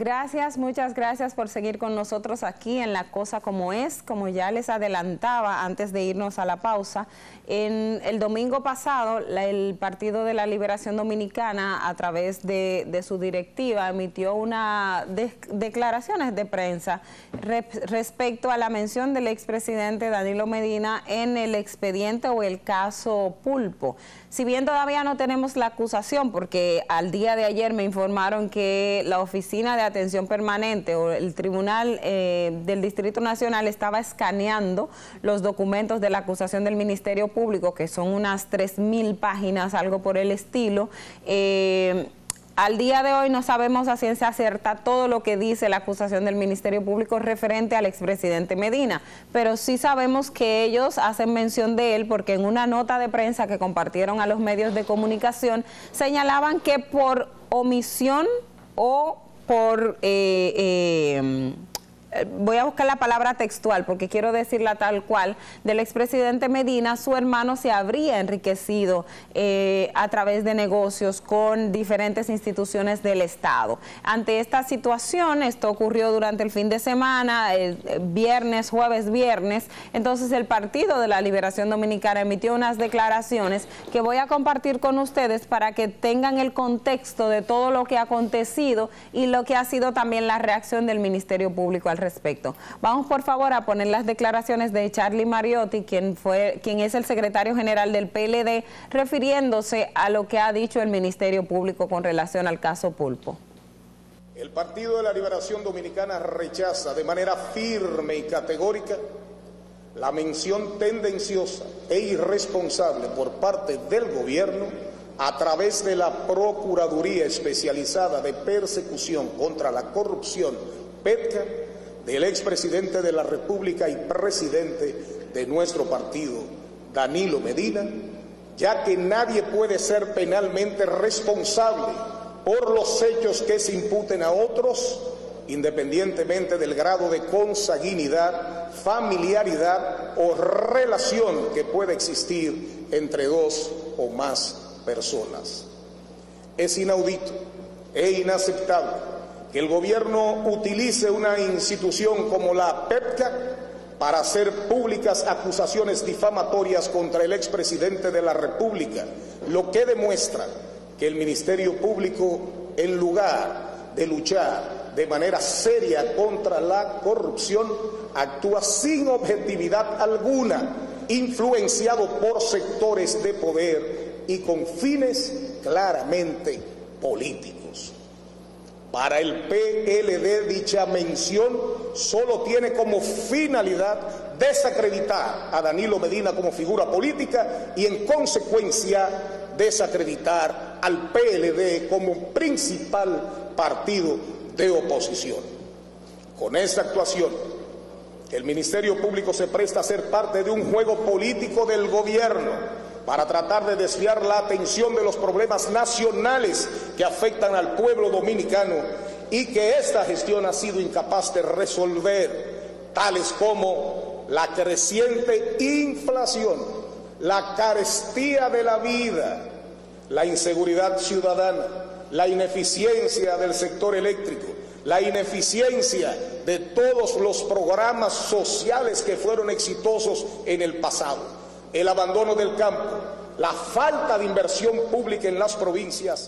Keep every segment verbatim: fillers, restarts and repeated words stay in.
Gracias, muchas gracias por seguir con nosotros aquí en La Cosa Como Es. Como ya les adelantaba antes de irnos a la pausa, en el domingo pasado la, el Partido de la Liberación Dominicana, a través de, de su directiva, emitió unas de, declaraciones de prensa re, respecto a la mención del expresidente Danilo Medina en el expediente o el caso Pulpo. Si bien todavía no tenemos la acusación, porque al día de ayer me informaron que la Oficina de Atención Permanente o el Tribunal eh, del Distrito Nacional estaba escaneando los documentos de la acusación del Ministerio Público, que son unas tres mil páginas, algo por el estilo. Eh, Al día de hoy no sabemos a ciencia cierta todo lo que dice la acusación del Ministerio Público referente al expresidente Medina, pero sí sabemos que ellos hacen mención de él porque en una nota de prensa que compartieron a los medios de comunicación señalaban que por omisión o por... Eh, eh, voy a buscar la palabra textual porque quiero decirla tal cual, del expresidente Medina, su hermano se habría enriquecido eh, a través de negocios con diferentes instituciones del Estado. Ante esta situación, esto ocurrió durante el fin de semana, el viernes, jueves, viernes, entonces el Partido de la Liberación Dominicana emitió unas declaraciones que voy a compartir con ustedes para que tengan el contexto de todo lo que ha acontecido y lo que ha sido también la reacción del Ministerio Público al respecto. Vamos por favor a poner las declaraciones de Charlie Mariotti, quien fue, quien es el secretario general del P L D, refiriéndose a lo que ha dicho el Ministerio Público con relación al caso Pulpo. El Partido de la Liberación Dominicana rechaza de manera firme y categórica la mención tendenciosa e irresponsable por parte del gobierno a través de la Procuraduría Especializada de Persecución contra la Corrupción, PETCA, del expresidente de la República y presidente de nuestro partido, Danilo Medina, ya que nadie puede ser penalmente responsable por los hechos que se imputen a otros, independientemente del grado de consanguinidad, familiaridad o relación que pueda existir entre dos o más personas. Es inaudito e inaceptable que el gobierno utilice una institución como la PETCA para hacer públicas acusaciones difamatorias contra el expresidente de la República, lo que demuestra que el Ministerio Público, en lugar de luchar de manera seria contra la corrupción, actúa sin objetividad alguna, influenciado por sectores de poder y con fines claramente políticos. Para el P L D dicha mención solo tiene como finalidad desacreditar a Danilo Medina como figura política y en consecuencia desacreditar al P L D como principal partido de oposición. Con esta actuación, el Ministerio Público se presta a ser parte de un juego político del gobierno para tratar de desviar la atención de los problemas nacionales que afectan al pueblo dominicano y que esta gestión ha sido incapaz de resolver, tales como la creciente inflación, la carestía de la vida, la inseguridad ciudadana, la ineficiencia del sector eléctrico, la ineficiencia de todos los programas sociales que fueron exitosos en el pasado, el abandono del campo, la falta de inversión pública en las provincias.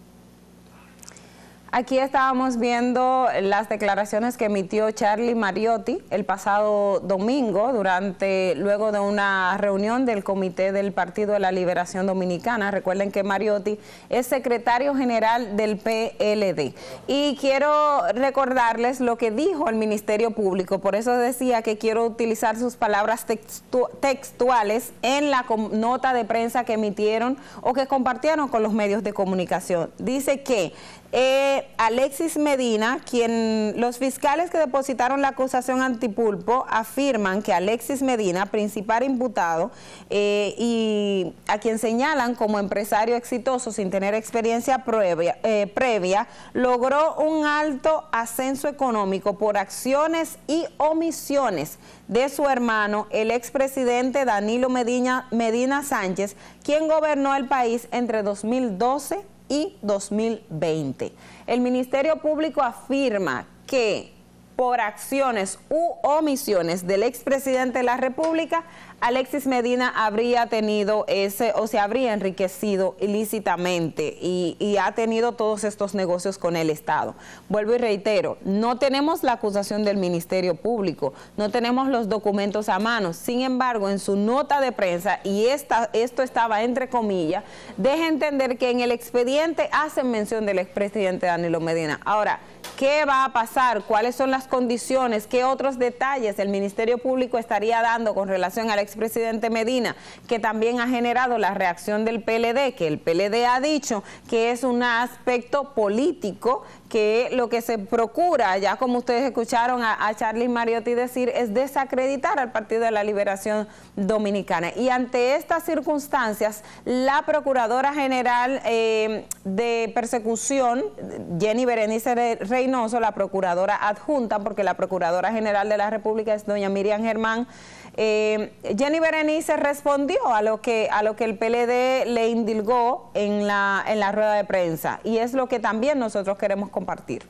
Aquí estábamos viendo las declaraciones que emitió Charlie Mariotti el pasado domingo durante luego de una reunión del Comité del Partido de la Liberación Dominicana. Recuerden que Mariotti es secretario general del P L D. Y quiero recordarles lo que dijo el Ministerio Público, por eso decía que quiero utilizar sus palabras textu textuales en la nota de prensa que emitieron o que compartieron con los medios de comunicación. Dice que Eh, Alexis Medina, quien los fiscales que depositaron la acusación antipulpo afirman que Alexis Medina, principal imputado eh, y a quien señalan como empresario exitoso sin tener experiencia previa, eh, previa, logró un alto ascenso económico por acciones y omisiones de su hermano, el expresidente Danilo Medina, Medina Sánchez, quien gobernó el país entre dos mil doce y dos mil veinte. El Ministerio Público afirma que por acciones u omisiones del expresidente de la República, Alexis Medina habría tenido ese, o se habría enriquecido ilícitamente y, y ha tenido todos estos negocios con el Estado. Vuelvo y reitero, no tenemos la acusación del Ministerio Público, no tenemos los documentos a mano. Sin embargo, en su nota de prensa, y esta, esto estaba entre comillas, deja entender que en el expediente hacen mención del expresidente Danilo Medina. Ahora, ¿qué va a pasar? ¿Cuáles son las condiciones? ¿Qué otros detalles el Ministerio Público estaría dando con relación al expresidente Medina, que también ha generado la reacción del P L D, que el P L D ha dicho que es un aspecto político, que lo que se procura, ya como ustedes escucharon a, a Charlie Mariotti decir, es desacreditar al Partido de la Liberación Dominicana? Y ante estas circunstancias, la Procuradora General eh, de Persecución, Jenny Berenice Reynoso, la Procuradora Adjunta, porque la Procuradora General de la República es doña Miriam Germán, Eh, Jenny Berenice respondió a lo que a lo que el P L D le indilgó en la en la rueda de prensa, y es lo que también nosotros queremos compartir.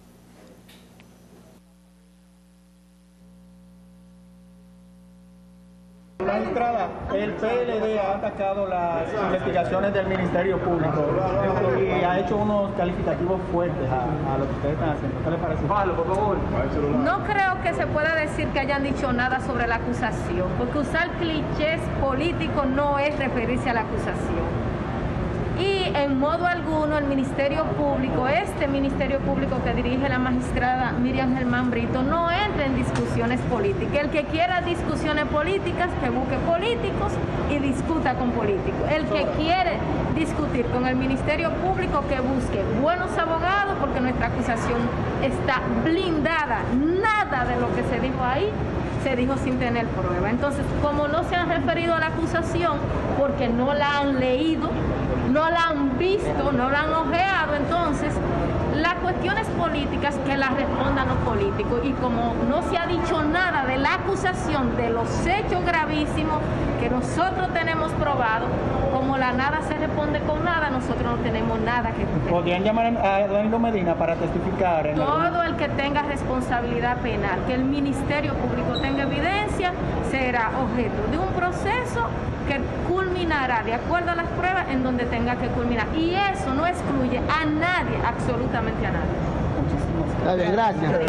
Magistrada, el P L D ha atacado las investigaciones del Ministerio Público y ha hecho unos calificativos fuertes a, a lo que ustedes están haciendo. ¿Qué le parece? Pablo, por favor. No creo que se pueda decir que hayan dicho nada sobre la acusación, porque usar clichés políticos no es referirse a la acusación. Y en modo alguno el Ministerio Público, este Ministerio Público que dirige la magistrada Miriam Germán Brito, no entra en discusiones políticas. El que quiera discusiones políticas, que busque políticos y discuta con políticos. El que quiere discutir con el Ministerio Público, que busque buenos abogados, porque nuestra acusación está blindada. Nada de lo que se dijo ahí se dijo sin tener prueba. Entonces, como no se han referido a la acusación, porque no la han leído, no la han visto, no la han ojeado, entonces las cuestiones políticas que las respondan los políticos. Y como no se ha dicho nada de la acusación, de los hechos gravísimos que nosotros tenemos probado, como la nada se responde con nada, nosotros no tenemos nada que responder. ¿Podrían llamar a Danilo Medina para testificar? En Todo algún... el que tenga responsabilidad penal, que el Ministerio Público tenga evidencia, será objeto de un proceso que culminará de acuerdo a las pruebas en donde tenga que culminar. Y eso no excluye a nadie, absolutamente a nadie. Muchísimas gracias. gracias.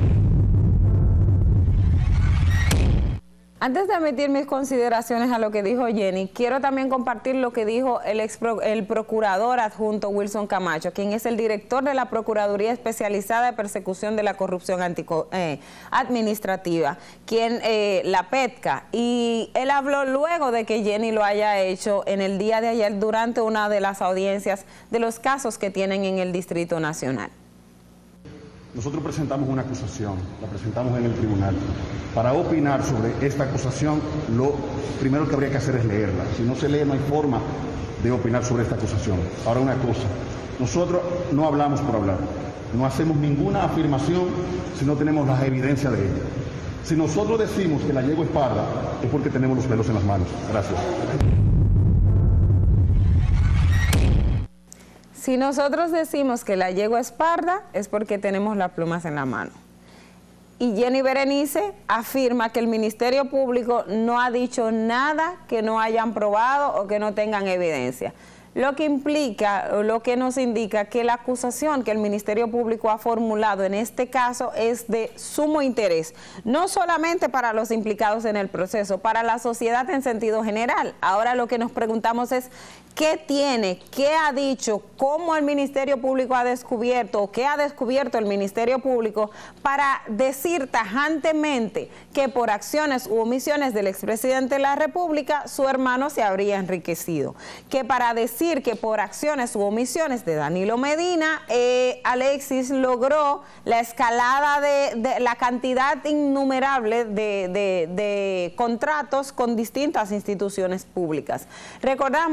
Antes de emitir mis consideraciones a lo que dijo Jenny, quiero también compartir lo que dijo el, ex pro, el procurador adjunto Wilson Camacho, quien es el director de la Procuraduría Especializada de Persecución de la Corrupción Antico, eh, Administrativa, quien eh, la PETCA, y él habló luego de que Jenny lo haya hecho en el día de ayer durante una de las audiencias de los casos que tienen en el Distrito Nacional. Nosotros presentamos una acusación, la presentamos en el tribunal. Para opinar sobre esta acusación, lo primero que habría que hacer es leerla. Si no se lee, no hay forma de opinar sobre esta acusación. Ahora, una cosa, nosotros no hablamos por hablar, no hacemos ninguna afirmación si no tenemos las evidencias de ella. Si nosotros decimos que la yegua es parda, es porque tenemos los pelos en las manos. Gracias. Si nosotros decimos que la yegua es parda, es porque tenemos las plumas en la mano. Y Jenny Berenice afirma que el Ministerio Público no ha dicho nada que no hayan probado o que no tengan evidencia. Lo que implica, o lo que nos indica que la acusación que el Ministerio Público ha formulado en este caso es de sumo interés, no solamente para los implicados en el proceso, para la sociedad en sentido general. Ahora lo que nos preguntamos es, ¿qué tiene, qué ha dicho, cómo el Ministerio Público ha descubierto o qué ha descubierto el Ministerio Público para decir tajantemente que por acciones u omisiones del expresidente de la República su hermano se habría enriquecido? Que para decir que por acciones u omisiones de Danilo Medina, eh, Alexis logró la escalada de, de la cantidad innumerable de, de, de contratos con distintas instituciones públicas. Recordamos que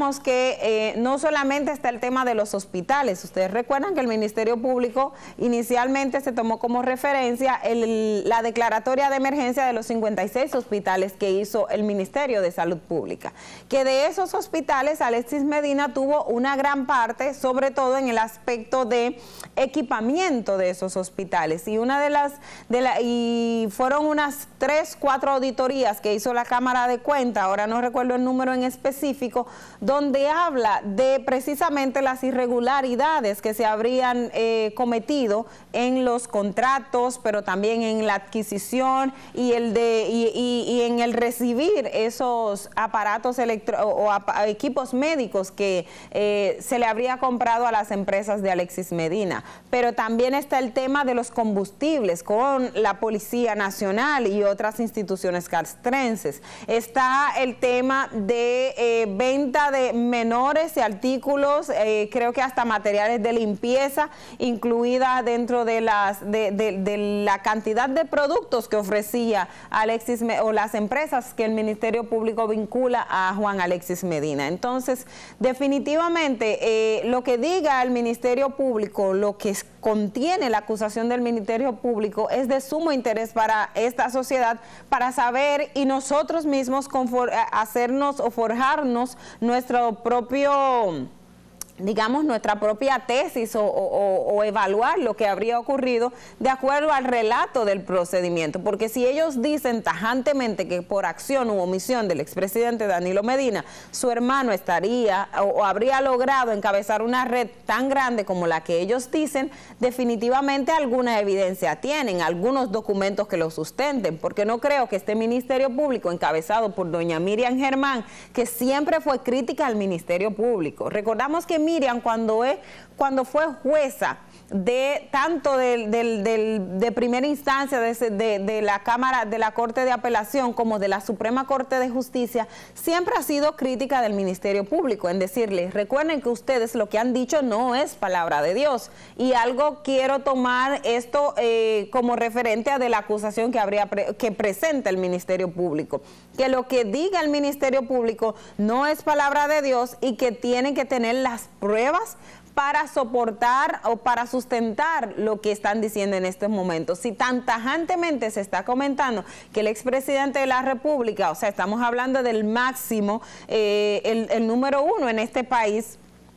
que eh, no solamente está el tema de los hospitales. Ustedes recuerdan que el Ministerio Público inicialmente se tomó como referencia el, la declaratoria de emergencia de los cincuenta y seis hospitales que hizo el Ministerio de Salud Pública. Que de esos hospitales Alexis Medina tuvo una gran parte, sobre todo en el aspecto de equipamiento de esos hospitales. Y una de las de la, y fueron unas tres, cuatro auditorías que hizo la Cámara de Cuentas, ahora no recuerdo el número en específico, donde habla de precisamente las irregularidades que se habrían eh, cometido en los contratos, pero también en la adquisición y el de y, y, y en el recibir esos aparatos electro o ap equipos médicos que eh, se le habría comprado a las empresas de Alexis Medina. Pero también está el tema de los combustibles con la Policía Nacional y otras instituciones castrenses. Está el tema de eh, venta de menores de artículos, eh, creo que hasta materiales de limpieza, incluida dentro de las de, de, de la cantidad de productos que ofrecía Alexis o las empresas que el Ministerio Público vincula a Juan Alexis Medina. Entonces, definitivamente, eh, lo que diga el Ministerio Público, lo que contiene la acusación del Ministerio Público, es de sumo interés para esta sociedad, para saber y nosotros mismos hacernos o forjarnos nuestro propio, digamos, nuestra propia tesis o, o, o evaluar lo que habría ocurrido de acuerdo al relato del procedimiento, porque si ellos dicen tajantemente que por acción u omisión del expresidente Danilo Medina, su hermano estaría o, o habría logrado encabezar una red tan grande como la que ellos dicen, definitivamente alguna evidencia tienen, algunos documentos que lo sustenten, porque no creo que este Ministerio Público encabezado por doña Miriam Germán, que siempre fue crítica al Ministerio Público. Recordamos que Miriam, cuando, es, cuando fue jueza de tanto del, del, del, de primera instancia de, de, de la Cámara, de la Corte de Apelación, como de la Suprema Corte de Justicia, siempre ha sido crítica del Ministerio Público, en decirles, recuerden que ustedes lo que han dicho no es palabra de Dios. Y algo quiero tomar esto eh, como referente a de la acusación que habría pre, que presenta el Ministerio Público, que lo que diga el Ministerio Público no es palabra de Dios y que tienen que tener las pruebas para soportar o para sustentar lo que están diciendo en estos momentos. Si tan tajantemente se está comentando que el expresidente de la República, o sea, estamos hablando del máximo, eh, el, el número uno en este país,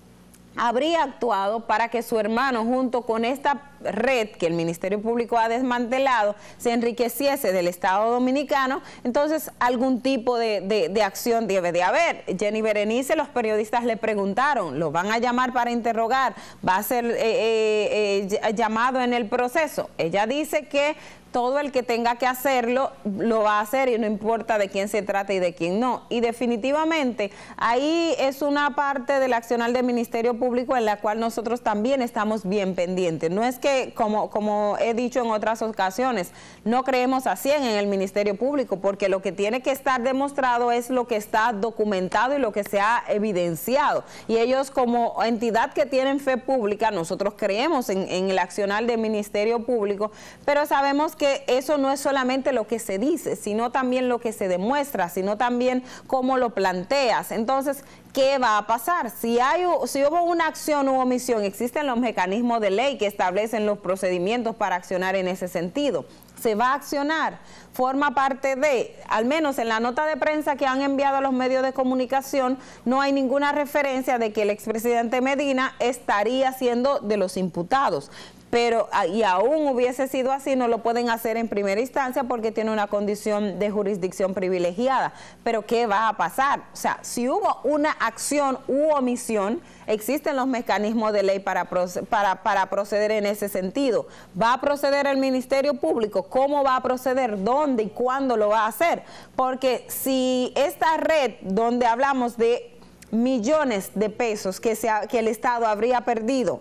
habría actuado para que su hermano, junto con esta red que el Ministerio Público ha desmantelado, se enriqueciese del Estado Dominicano, entonces algún tipo de, de, de acción debe de haber. Jenny Berenice, los periodistas le preguntaron, ¿lo van a llamar para interrogar? ¿Va a ser eh, eh, eh, llamado en el proceso? Ella dice que todo el que tenga que hacerlo, lo va a hacer y no importa de quién se trate y de quién no. Y definitivamente ahí es una parte del accionar del Ministerio Público en la cual nosotros también estamos bien pendientes. No es que, como, como he dicho en otras ocasiones, no creemos a cien en el Ministerio Público, porque lo que tiene que estar demostrado es lo que está documentado y lo que se ha evidenciado. Y ellos, como entidad que tienen fe pública, nosotros creemos en, en el accionar del Ministerio Público, pero sabemos que que eso no es solamente lo que se dice, sino también lo que se demuestra, sino también cómo lo planteas. Entonces, ¿qué va a pasar? Si hay, si hubo una acción u omisión, existen los mecanismos de ley que establecen los procedimientos para accionar en ese sentido. Se va a accionar, forma parte de, al menos en la nota de prensa que han enviado a los medios de comunicación, no hay ninguna referencia de que el expresidente Medina estaría siendo de los imputados. Pero, y aún hubiese sido así, no lo pueden hacer en primera instancia porque tiene una condición de jurisdicción privilegiada. Pero ¿qué va a pasar? O sea, si hubo una acción u omisión, existen los mecanismos de ley para, para, para proceder en ese sentido. ¿Va a proceder el Ministerio Público? ¿Cómo va a proceder? ¿Dónde y cuándo lo va a hacer? Porque si esta red donde hablamos de millones de pesos que, se ha, que el Estado habría perdido,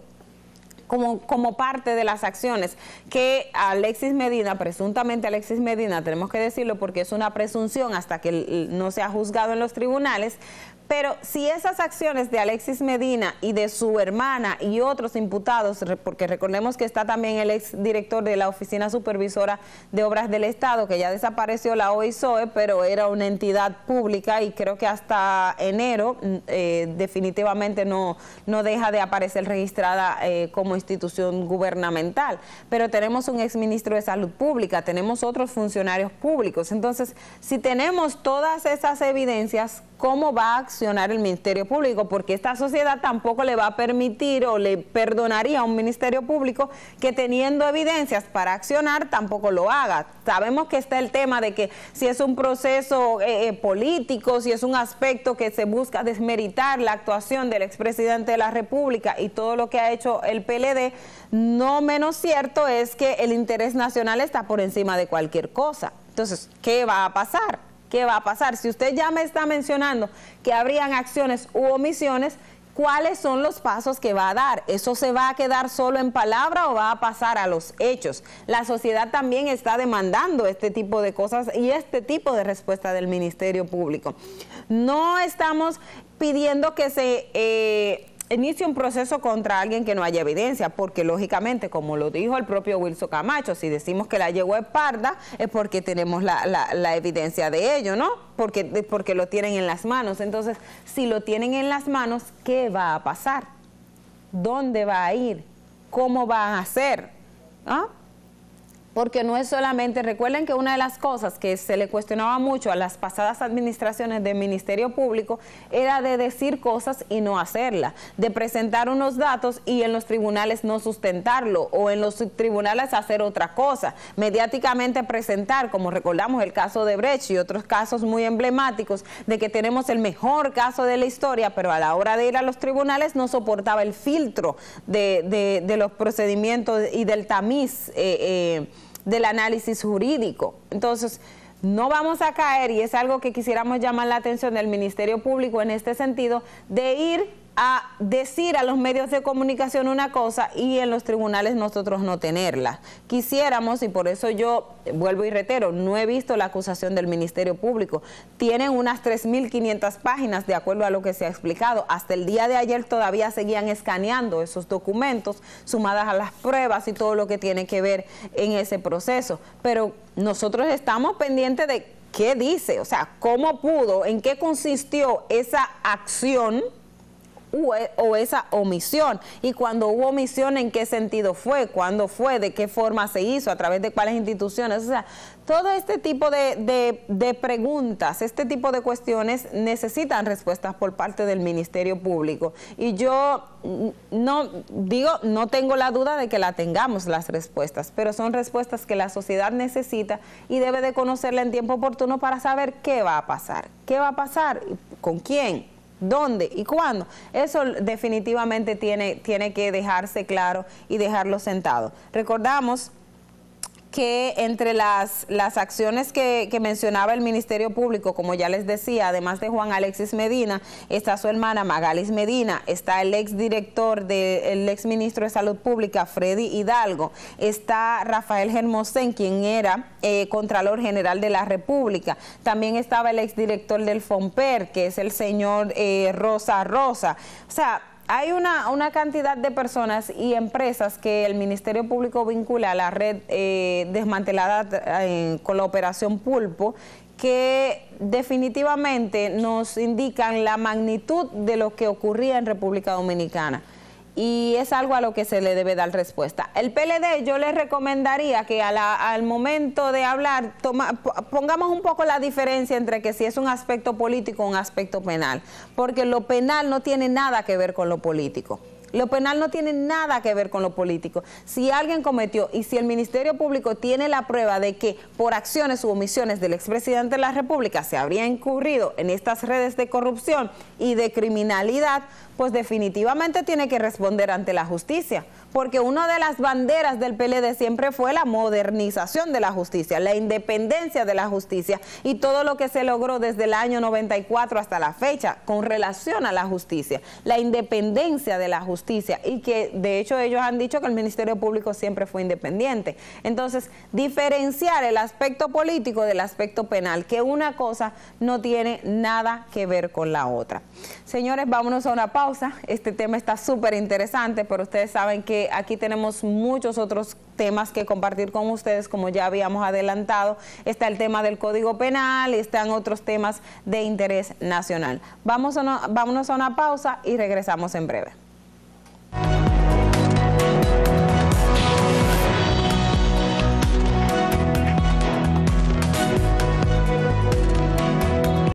Como, como parte de las acciones que Alexis Medina, presuntamente Alexis Medina, tenemos que decirlo porque es una presunción hasta que no sea juzgado en los tribunales, Pero si esas acciones de Alexis Medina y de su hermana y otros imputados, porque recordemos que está también el exdirector de la Oficina Supervisora de Obras del Estado, que ya desapareció la O I S O E, pero era una entidad pública y creo que hasta enero eh, definitivamente no, no deja de aparecer registrada eh, como institución gubernamental. Pero tenemos un exministro de Salud Pública, tenemos otros funcionarios públicos. Entonces, si tenemos todas esas evidencias, ¿cómo va a accionar el Ministerio Público? Porque esta sociedad tampoco le va a permitir o le perdonaría a un Ministerio Público que teniendo evidencias para accionar tampoco lo haga. Sabemos que está el tema de que si es un proceso eh, político, si es un aspecto que se busca desmeritar la actuación del expresidente de la República y todo lo que ha hecho el P L D, no menos cierto es que el interés nacional está por encima de cualquier cosa. Entonces, ¿qué va a pasar? ¿Qué va a pasar? Si usted ya me está mencionando que habrían acciones u omisiones, ¿cuáles son los pasos que va a dar? ¿Eso se va a quedar solo en palabra o va a pasar a los hechos? La sociedad también está demandando este tipo de cosas y este tipo de respuesta del Ministerio Público. No estamos pidiendo que se eh, inicie un proceso contra alguien que no haya evidencia, porque lógicamente, como lo dijo el propio Wilson Camacho, si decimos que la yegua es parda, es porque tenemos la, la, la evidencia de ello, ¿no? Porque, porque lo tienen en las manos. Entonces, si lo tienen en las manos, ¿qué va a pasar? ¿Dónde va a ir? ¿Cómo va a hacer? ¿Ah? Porque no es solamente, recuerden que una de las cosas que se le cuestionaba mucho a las pasadas administraciones del Ministerio Público era de decir cosas y no hacerlas, de presentar unos datos y en los tribunales no sustentarlo, o en los tribunales hacer otra cosa, mediáticamente presentar, como recordamos el caso de Brecht y otros casos muy emblemáticos, de que tenemos el mejor caso de la historia, pero a la hora de ir a los tribunales no soportaba el filtro de, de, de los procedimientos y del tamiz eh, eh, del análisis jurídico. Entonces, no vamos a caer, y es algo que quisiéramos llamar la atención del Ministerio Público en este sentido, de ir a decir a los medios de comunicación una cosa y en los tribunales nosotros no tenerla. Quisiéramos, y por eso yo vuelvo y reitero, no he visto la acusación del Ministerio Público. Tienen unas tres mil quinientas páginas de acuerdo a lo que se ha explicado. Hasta el día de ayer todavía seguían escaneando esos documentos, sumadas a las pruebas y todo lo que tiene que ver en ese proceso. Pero nosotros estamos pendientes de qué dice, o sea, cómo pudo, en qué consistió esa acción o esa omisión, y cuando hubo omisión, ¿en qué sentido fue? ¿Cuándo fue? ¿De qué forma se hizo? ¿A través de cuáles instituciones? O sea, todo este tipo de, de, de preguntas, este tipo de cuestiones necesitan respuestas por parte del Ministerio Público, y yo no digo, no tengo la duda de que la tengamos las respuestas, pero son respuestas que la sociedad necesita y debe de conocerla en tiempo oportuno para saber qué va a pasar, qué va a pasar, con quién, dónde y cuándo. Eso definitivamente tiene, tiene que dejarse claro y dejarlo sentado. Recordamos que entre las, las acciones que, que mencionaba el Ministerio Público, como ya les decía, además de Juan Alexis Medina, está su hermana Magalis Medina, está el exdirector, de, el exministro de Salud Pública, Freddy Hidalgo, está Rafael Hermosén, quien era eh, Contralor General de la República, también estaba el exdirector del FOMPER, que es el señor eh, Rosa Rosa. O sea, hay una, una cantidad de personas y empresas que el Ministerio Público vincula a la red eh, desmantelada eh, con la operación Pulpo, que definitivamente nos indican la magnitud de lo que ocurría en República Dominicana. Y es algo a lo que se le debe dar respuesta. El P L D, yo les recomendaría que a la, al momento de hablar, toma, pongamos un poco la diferencia entre que si es un aspecto político o un aspecto penal, porque lo penal no tiene nada que ver con lo político. Lo penal no tiene nada que ver con lo político. Si alguien cometió y si el Ministerio Público tiene la prueba de que por acciones u omisiones del expresidente de la República se habría incurrido en estas redes de corrupción y de criminalidad, pues definitivamente tiene que responder ante la justicia, porque una de las banderas del P L D siempre fue la modernización de la justicia, la independencia de la justicia y todo lo que se logró desde el año noventa y cuatro hasta la fecha con relación a la justicia, la independencia de la justicia, y que de hecho ellos han dicho que el Ministerio Público siempre fue independiente. Entonces, diferenciar el aspecto político del aspecto penal, que una cosa no tiene nada que ver con la otra. Señores, vámonos a una pausa. Este tema está súper interesante, pero ustedes saben que aquí tenemos muchos otros temas que compartir con ustedes, como ya habíamos adelantado. Está el tema del Código Penal, están otros temas de interés nacional. Vamos a una, vámonos a una pausa y regresamos en breve.